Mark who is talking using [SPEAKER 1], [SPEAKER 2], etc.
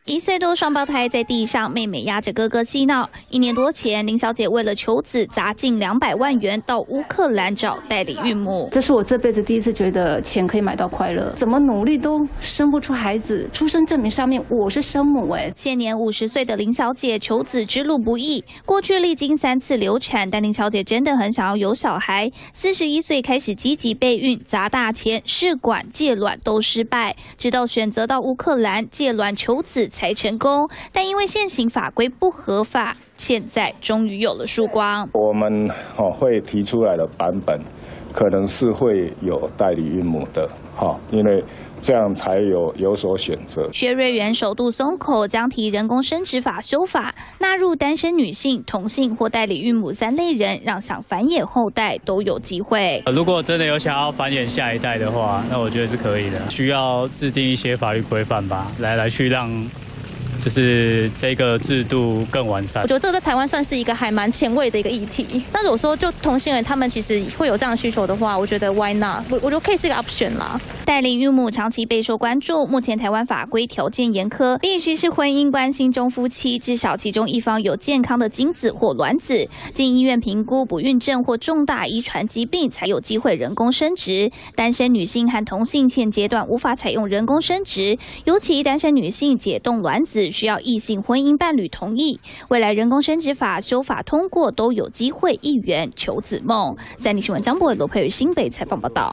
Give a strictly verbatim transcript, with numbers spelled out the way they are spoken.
[SPEAKER 1] 一岁多双胞胎在地上，妹妹压着哥哥嬉闹。一年多前，林小姐为了求子，砸近两百万元到乌克兰找代理孕母。
[SPEAKER 2] 这是我这辈子第一次觉得钱可以买到快乐，怎么努力都生不出孩子。出生证明上面我是生母哎。
[SPEAKER 1] 现年五十岁的林小姐求子之路不易，过去历经三次流产，但林小姐真的很想要有小孩。四十一岁开始积极备孕，砸大钱试管、借卵都失败，直到选择到乌克兰借卵求子才成功，但因为现行法规不合法，现在终于有了曙光。
[SPEAKER 3] 我们哦会提出来的版本，可能是会有代理孕母的，哈，因为这样才有有所选择。
[SPEAKER 1] 薛瑞元首度松口，将提人工生殖法修法，纳入单身女性、同性或代理孕母三类人，让想繁衍后代都有机会。
[SPEAKER 4] 如果真的有想要繁衍下一代的话，那我觉得是可以的，需要制定一些法律规范吧，来来去让。就是这个制度更完善。
[SPEAKER 5] 我觉得这个在台湾算是一个还蛮前卫的一个议题。那如果说就同性人他们其实会有这样的需求的话，我觉得 why not？ 我我觉得可以是一个 option 啦。
[SPEAKER 1] 代理孕母长期备受关注，目前台湾法规条件严苛，必须是婚姻关系中夫妻至少其中一方有健康的精子或卵子，经医院评估不孕症或重大遗传疾病才有机会人工生殖。单身女性和同性现阶段无法采用人工生殖，尤其单身女性解冻卵子需要异性婚姻伴侣同意。未来人工生殖法修法通过，都有机会一圆求子梦。三立新闻张博伟、罗佩宇新北采访报道。